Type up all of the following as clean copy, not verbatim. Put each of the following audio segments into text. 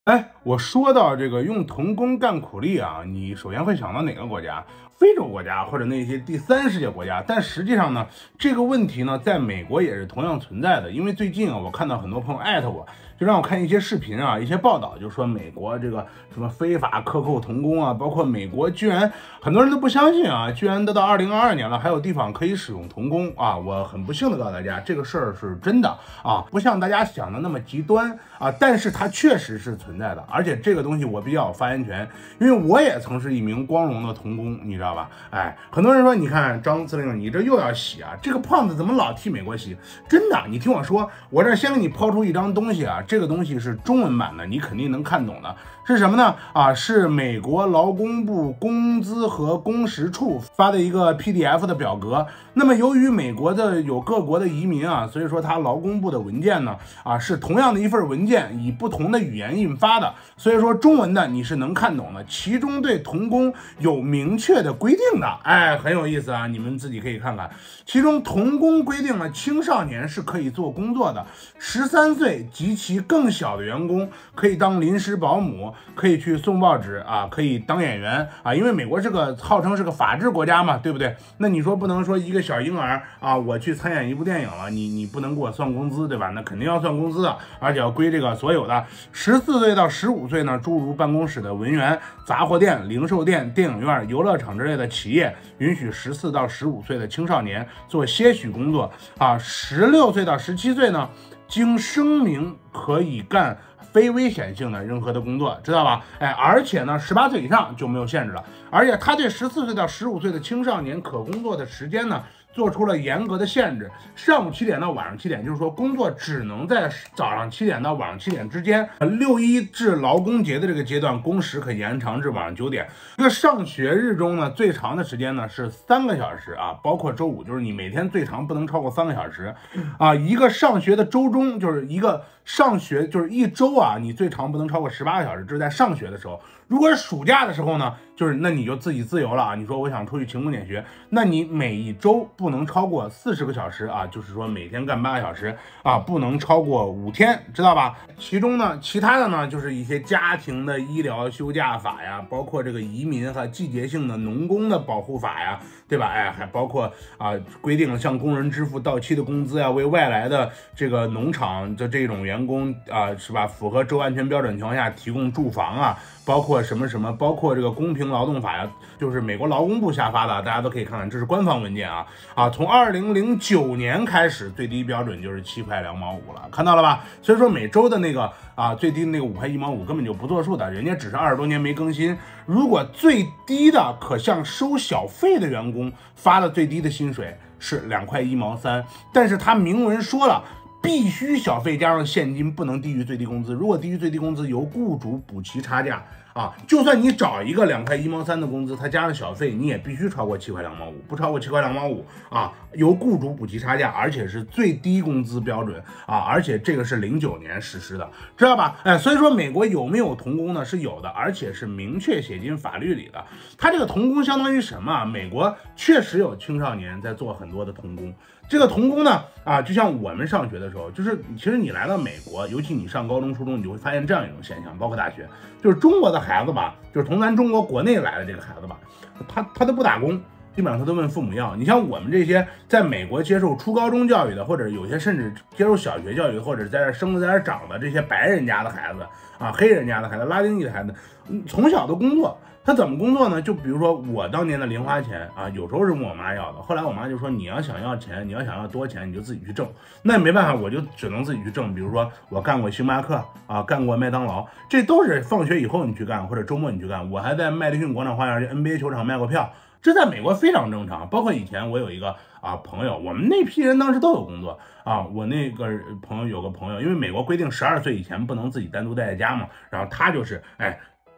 哎，我说到这个用童工干苦力啊，你首先会想到哪个国家？非洲国家或者那些第三世界国家。但实际上呢，这个问题呢，在美国也是同样存在的。因为最近啊，我看到很多朋友艾特我，就让我看一些视频啊，一些报道，就说美国这个什么非法克扣童工啊，包括美国居然很多人都不相信啊，居然都到2022年了，还有地方可以使用童工啊。我很不幸的告诉大家，这个事儿是真的啊，不像大家想的那么极端啊，但是它确实是存在的，而且这个东西我比较有发言权，因为我也曾是一名光荣的童工，你知道吧？哎，很多人说，你看张司令，你这又要洗啊，这个胖子怎么老替美国洗？真的，你听我说，我这先给你抛出一张东西啊，这个东西是中文版的，你肯定能看懂的，是什么呢？啊，是美国劳工部工资和工时处发的一个 PDF 的表格。那么由于美国的有各国的移民啊，所以说它劳工部的文件呢，啊是同样的一份文件，以不同的语言印发的，所以说中文的你是能看懂的，其中对童工有明确的规定的，哎，很有意思啊，你们自己可以看看。其中童工规定了青少年是可以做工作的，13岁及其更小的员工可以当临时保姆，可以去送报纸啊，可以当演员啊，因为美国是个号称是个法治国家嘛，对不对？那你说不能说一个小婴儿啊，我去参演一部电影了，你不能给我算工资，对吧？那肯定要算工资的，而且要归这个所有的14岁到15岁呢，诸如办公室的文员、杂货店、零售店、电影院、游乐场之类的企业，允许14到15岁的青少年做些许工作啊。16岁到17岁呢，经声明可以干非危险性的任何的工作，知道吧？哎，而且呢，18岁以上就没有限制了。而且他对14岁到15岁的青少年可工作的时间呢，做出了严格的限制，上午7点到晚上7点，就是说工作只能在早上7点到晚上7点之间。6·1至劳工节的这个阶段，工时可延长至晚上9点。这个上学日中呢，最长的时间呢是3个小时啊，包括周五，就是你每天最长不能超过3个小时啊。一个上学的周中，就是一个上学就是一周啊，你最长不能超过18个小时，这是在上学的时候。如果是暑假的时候呢，就是那你就自己自由了啊。你说我想出去勤工俭学，那你每一周不能超过40个小时啊，就是说每天干8个小时啊，不能超过5天，知道吧？其中呢，其他的呢，就是一些家庭的医疗休假法呀，包括这个移民和季节性的农工的保护法呀，对吧？哎，还包括啊，规定了向工人支付到期的工资呀，为外来的这个农场的这种员工啊，是吧？符合州安全标准情况下提供住房啊，包括什么什么，包括这个公平劳动法呀，就是美国劳工部下发的，大家都可以看看，这是官方文件啊。从2009年开始，最低标准就是7块2毛5了，看到了吧？所以说每周的那个最低的那个5块1毛5根本就不作数的，人家只是20多年没更新。如果最低的可向收小费的员工发的最低的薪水是2块1毛3，但是他明文说了，必须小费加上现金不能低于最低工资，如果低于最低工资，由雇主补齐差价啊。就算你找一个2块1毛3的工资，它加上小费，你也必须超过7块2毛5，不超过7块2毛5啊，由雇主补齐差价，而且是最低工资标准啊，而且这个是09年实施的，知道吧？哎，所以说美国有没有童工呢？是有的，而且是明确写进法律里的。它这个童工相当于什么？美国确实有青少年在做很多的童工。这个童工呢，就像我们上学的时候，就是其实你来到美国，尤其你上高中、初中，你就会发现这样一种现象，包括大学，就是中国的孩子吧，就是从咱中国国内来的这个孩子吧，他都不打工，基本上他都问父母要。你像我们这些在美国接受初高中教育的，或者有些甚至接受小学教育，或者在这生在这长的这些白人家的孩子啊，黑人家的孩子，拉丁裔的孩子，从小都工作。他怎么工作呢？就比如说我当年的零花钱啊，有时候是问我妈要的，后来我妈就说你要想要钱，你要想要多钱，你就自己去挣。那没办法，我就只能自己去挣。比如说我干过星巴克啊，干过麦当劳，这都是放学以后你去干，或者周末你去干。我还在麦迪逊广场花园 NBA 球场卖过票，这在美国非常正常。包括以前我有一个朋友，我们那批人当时都有工作啊。我那个朋友有个朋友，因为美国规定12岁以前不能自己单独待在家嘛，然后他就是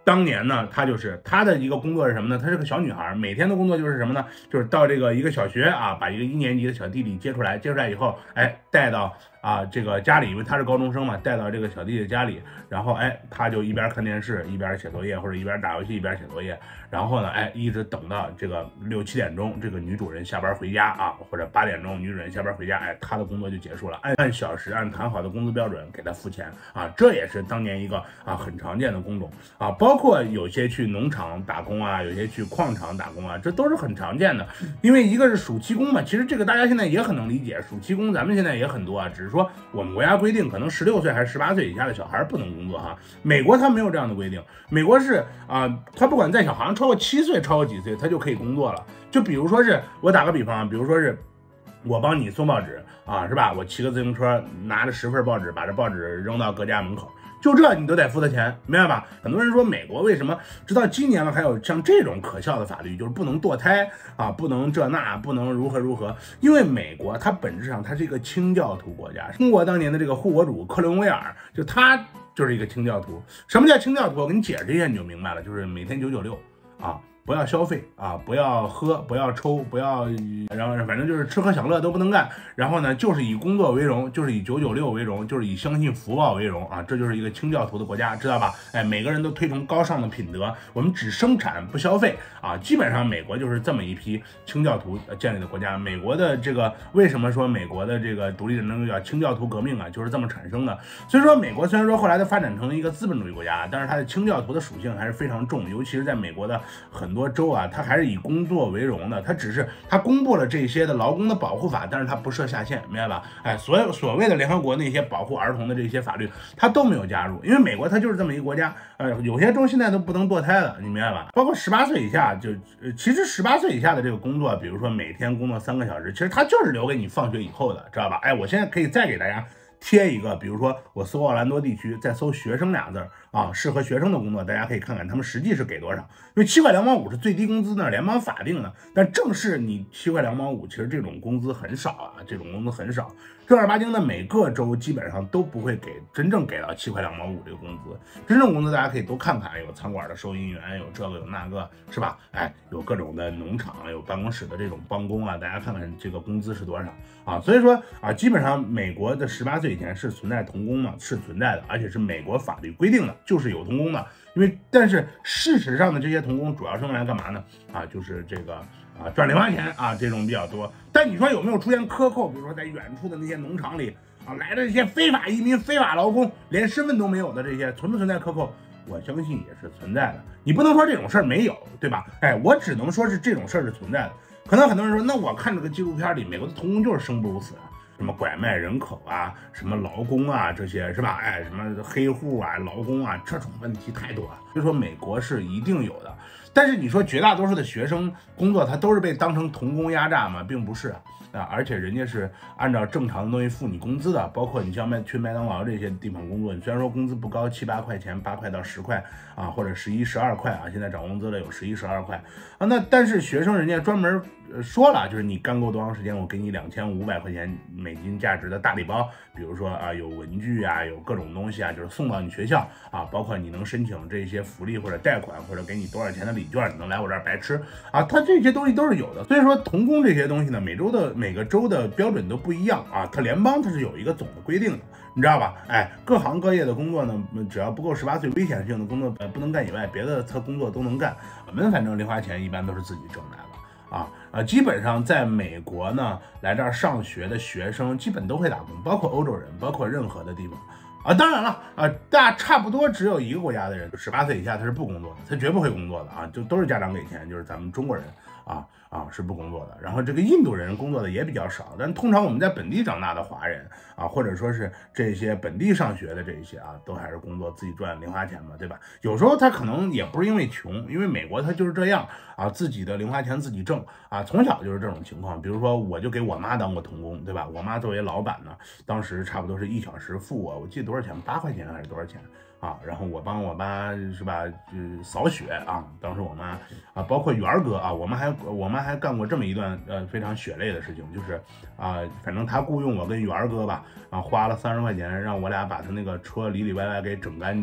当年呢，她的一个工作是什么呢？她是个小女孩，每天的工作就是什么呢？就是到这个一个小学啊，把一个1年级的小弟弟接出来以后，哎，带到这个家里，因为她是高中生嘛，带到这个小弟弟家里，然后哎，她就一边看电视一边写作业，或者一边打游戏一边写作业，然后呢，哎，一直等到这个6、7点钟，这个女主人下班回家啊，或者8点钟女主人下班回家，哎，她的工作就结束了，按小时按谈好的工资标准给她付钱啊，这也是当年一个很常见的工种啊，包括有些去农场打工啊，有些去矿场打工啊，这都是很常见的。因为一个是暑期工嘛，其实这个大家现在也很能理解，暑期工咱们现在也很多啊，只是说我们国家规定可能16岁还是18岁以下的小孩不能工作哈。美国他没有这样的规定，美国是他不管在小好像超过7岁，超过几岁他就可以工作了。就比如说是我打个比方，比如说是我帮你送报纸啊，是吧？我骑个自行车拿着10份报纸，把这报纸扔到各家门口。就这你都得付他钱，明白吧？很多人说美国为什么直到今年了还有像这种可笑的法律，就是不能堕胎啊，不能这那，不能如何？因为美国它本质上它是一个清教徒国家。中国当年的这个护国主克伦威尔，就他就是一个清教徒。什么叫清教徒？我给你解释一下你就明白了，就是每天996啊。不要消费啊，不要喝，不要抽，不要，然后反正就是吃喝享乐都不能干。然后呢，就是以工作为荣，就是以996为荣，就是以相信福报为荣啊！这就是一个清教徒的国家，知道吧？哎，每个人都推崇高尚的品德，我们只生产不消费啊！基本上美国就是这么一批清教徒建立的国家。美国的这个为什么说美国的这个独立战争叫清教徒革命啊？就是这么产生的。所以说，美国虽然说后来的发展成了一个资本主义国家，但是它的清教徒的属性还是非常重，尤其是在美国的很多州啊，它还是以工作为荣的。它只是它公布了这些的劳工的保护法，但是它不设下限，明白吧？哎，所谓的联合国那些保护儿童的这些法律，它都没有加入，因为美国它就是这么一个国家。有些州现在都不能堕胎了，你明白吧？包括18岁以下，其实18岁以下的这个工作，比如说每天工作3个小时，其实它就是留给你放学以后的，知道吧？哎，我现在可以再给大家贴一个，比如说我搜奥兰多地区，再搜学生俩字啊，适合学生的工作，大家可以看看他们实际是给多少。因为7块2毛5是最低工资呢，联邦法定的，但正是你7块2毛5，其实这种工资很少啊，这种工资很少。正儿八经的每个州基本上都不会真正给到7块2毛5这个工资。真正工资大家可以都看看，有餐馆的收银员，有这个有那个，是吧？哎，有各种的农场，有办公室的这种帮工啊，大家看看这个工资是多少啊？所以说啊，基本上美国的18岁以前是存在童工的，是存在的，而且是美国法律规定的，就是有童工的。但是事实上的这些童工主要是用来干嘛呢？就是这个赚零花钱啊，这种比较多。但你说有没有出现克扣？比如说在远处的那些农场里来的这些非法移民、非法劳工，连身份都没有的这些，存不存在克扣？我相信也是存在的。你不能说这种事儿没有，对吧？哎，我只能说是这种事儿是存在的。可能很多人说，那我看这个纪录片里，美国的童工就是生不如死啊。什么拐卖人口啊，什么劳工啊，这些是吧？哎，什么黑户啊、劳工啊，这种问题太多了。所以说美国是一定有的，但是你说绝大多数的学生工作，他都是被当成童工压榨吗？并不是啊，而且人家是按照正常的东西付你工资的，包括你像去麦当劳这些地方工作，你虽然说工资不高，7、8块钱，8块到10块啊，或者11、12块啊，现在涨工资了有11、12块啊，那但是学生人家专门说了，就是你干够多长时间，我给你2500块钱美金价值的大礼包，比如说有文具啊，有各种东西啊，就是送到你学校啊，包括你能申请这些福利或者贷款，或者给你多少钱的礼券，你能来我这儿白吃啊，它这些东西都是有的。所以说童工这些东西呢，每个州的标准都不一样啊，它联邦它是有一个总的规定的，你知道吧？哎，各行各业的工作呢，只要不够18岁，危险性的工作不能干以外，别的工作都能干。我们反正零花钱一般都是自己挣来的。基本上在美国呢，来这儿上学的学生基本都会打工，包括欧洲人，包括任何的地方当然了差不多只有一个国家的人18岁以下他是不工作的，他绝不会工作的就都是家长给钱，就是咱们中国人是不工作的。然后这个印度人工作的也比较少，但通常我们在本地长大的华人或者说是这些本地上学的这些都还是工作自己赚零花钱嘛，对吧？有时候他可能也不是因为穷，因为美国他就是这样自己的零花钱自己挣从小就是这种情况。比如说我就给我妈当过童工，对吧？我妈作为老板呢，当时差不多是1小时付我记得多少钱，8块钱还是多少钱然后我帮我妈是吧，扫雪当时我妈包括元儿哥我妈还干过这么一段非常血泪的事情，就是反正她雇佣我跟元儿哥吧花了30块钱让我俩把他那个车里里外外给整干净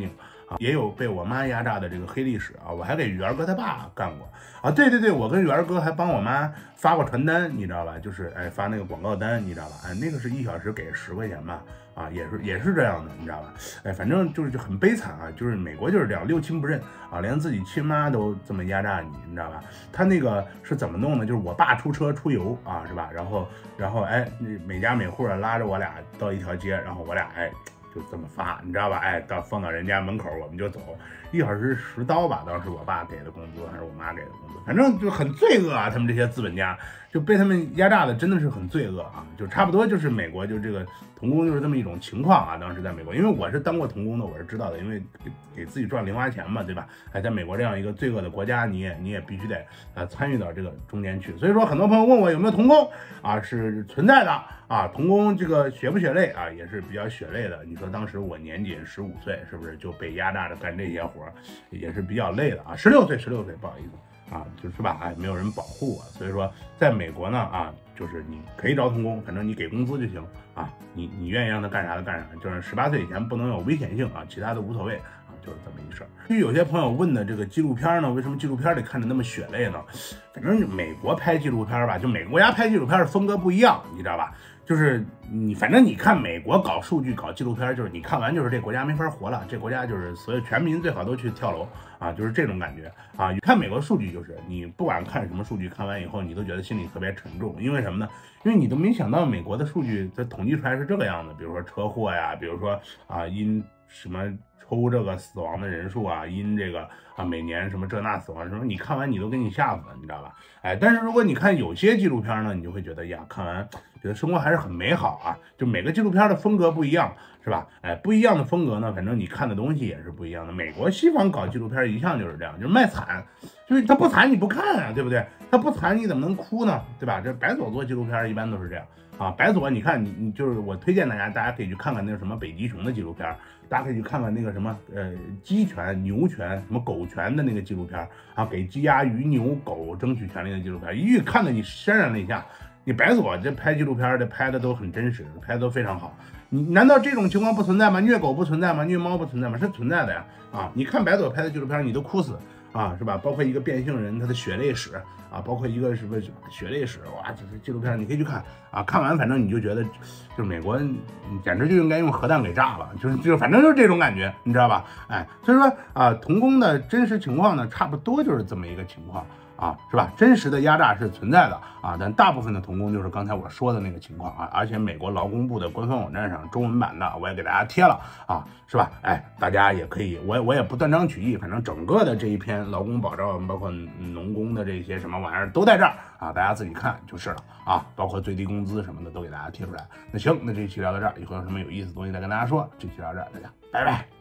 也有被我妈压榨的这个黑历史啊。我还给元哥他爸干过啊，对，我跟元哥还帮我妈发过传单，你知道吧？就是发那个广告单，你知道吧？那个是1小时给10块钱吧。啊，也是这样的，你知道吧？反正就很悲惨啊，就是美国就是这样，六亲不认啊，连自己亲妈都这么压榨你，你知道吧？他那个是怎么弄呢？就是我爸出车出游啊，是吧？然后每家每户拉着我俩到一条街，然后我俩就这么发，你知道吧？放到人家门口我们就走，1小时10刀吧，当时我爸给的工资还是我妈给的工资，反正就很罪恶啊，他们这些资本家就被他们压榨的真的是很罪恶啊，就差不多就是美国就这个童工就是这么一种情况啊。当时在美国，因为我是当过童工的，我是知道的，因为给自己赚零花钱嘛，对吧？在美国这样一个罪恶的国家，你也必须得参与到这个中间去。所以说，很多朋友问我有没有童工啊，是存在的啊。童工这个血不血泪啊，也是比较血泪的。你说当时我年仅15岁，是不是就被压榨着干这些活，也是比较累的啊？16岁，不好意思。啊，就是吧，没有人保护我，所以说在美国呢，啊，就是你可以招童工，反正你给工资就行啊，你愿意让他干啥就干啥，就是18岁以前不能有危险性啊，其他的无所谓啊，就是这么一事儿。至于有些朋友问的这个纪录片呢，为什么纪录片里看着那么血泪呢？反正美国拍纪录片吧，就每个国家拍纪录片的风格不一样，你知道吧？就是反正你看美国搞数据搞纪录片，就是你看完就是这国家没法活了，这国家就是所有全民最好都去跳楼啊，就是这种感觉啊。你看美国数据，就是你不管看什么数据，看完以后你都觉得心里特别沉重，因为什么呢？因为你都没想到美国的数据它统计出来是这个样子，比如说车祸呀，比如说因什么抽这个死亡的人数啊，因这个每年什么这那死亡什么，你看完你都给你吓死了，你知道吧？但是如果你看有些纪录片呢，你就会觉得呀，看完觉得生活还是很美好啊。就每个纪录片的风格不一样，是吧？不一样的风格呢，反正你看的东西也是不一样的。美国西方搞纪录片一向就是这样，就是卖惨，就是他不惨你不看啊，对不对？他不惨你怎么能哭呢？对吧？这白左做纪录片一般都是这样。啊，白左，你看你就是我推荐大家可以去看看那个什么北极熊的纪录片，大家可以去看看那个什么鸡权、牛权、什么狗权的那个纪录片啊，给鸡鸭鱼牛狗争取权利的纪录片，一看得你潸然泪下。你白左这拍纪录片的拍的都很真实，拍的都非常好。你难道这种情况不存在吗？虐狗不存在吗？虐猫不存在吗？是存在的呀！啊，你看白左拍的纪录片，你都哭死。啊，是吧？包括一个变性人他的血泪史啊，包括一个什么血泪史，哇，这是纪录片，你可以去看啊。看完反正你就觉得，就是美国简直就应该用核弹给炸了，就是反正就是这种感觉，你知道吧？所以说童工的真实情况呢，差不多就是这么一个情况。啊，是吧？真实的压榨是存在的啊，但大部分的童工就是刚才我说的那个情况啊，而且美国劳工部的官方网站上中文版的我也给大家贴了啊，是吧？大家也可以，我也不断章取义，反正整个的这一篇劳工保障，包括农工的这些什么玩意儿都在这儿啊，大家自己看就是了啊，包括最低工资什么的都给大家贴出来。那行，那这一期聊到这儿，以后有什么有意思的东西再跟大家说。这期聊到这儿，大家拜拜。